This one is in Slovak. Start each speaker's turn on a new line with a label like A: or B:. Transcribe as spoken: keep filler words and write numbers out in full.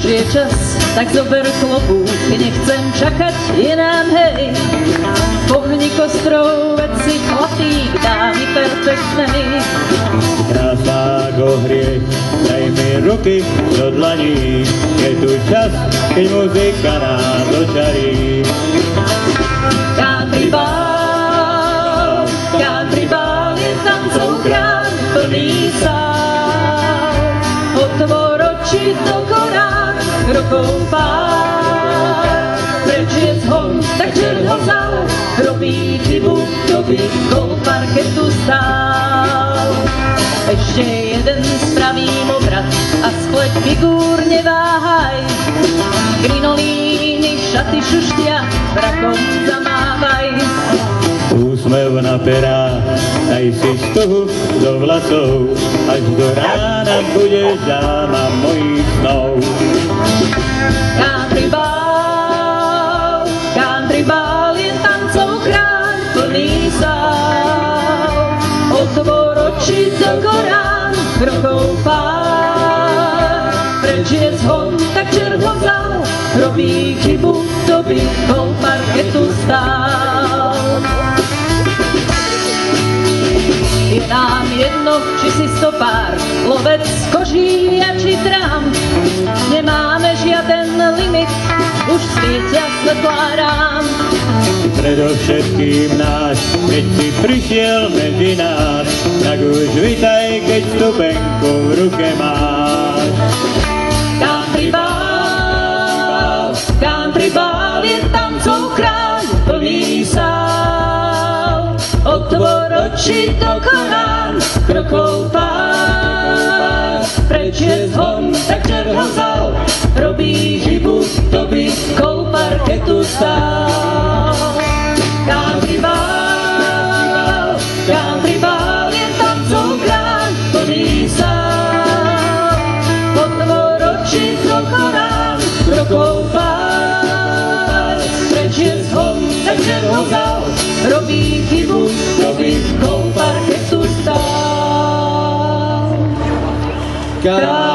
A: je čas, tak zober klobúk, nechcem čakať, je nám hej. Pohni kostrov, veď si chlapík, dámy perfektnej.
B: Krásná go hriech, daj mi ruky do dlaní, je tu čas, keď muzika nás očarí.
A: Country ball, country ball je tancov kráľ, plný sál. Otvor oči do korán, rokov pár. Preč je zhon, tak čert ho vzal, robí chybu, kto by kol parketu stál. Ešte jeden spravím obrat a skleď figúr neváhaj. Krinolíny, šaty šuštia, brakom zamávaj.
B: Úsmev na perách, daj si stuhu do vlasov, až do rána budeš dáma mojich snov.
A: Country ball, country ball je tancov kráľ, plný sál. Otvor oči do korán, rokov pár. Preč je zhon, tak čert ho vzal, robí chybu, kto by kol parketu stál. Je nám jedno, či si stopár, lovec, kožíja či trám. Nemáme žiaden limit, už svietia svetlá rám.
B: Predovšetkým náš, keď si prišiel medzi nás, tak už vitaj, keď stupenku v ruke máš.
A: Country ball, country ball je tancov kráľ, plný sál. Otvor oči do korán, krokov pár. Preč je zhon, tak čert ho vzal, robí chybu, to by kol parketu stál. Country ball, country ball je tancov kráľ, plný sál. Otvor oči do korán, krokov pár. Preč je zhon, tak čert ho vzal, robí chybu, to by kol parketu stál.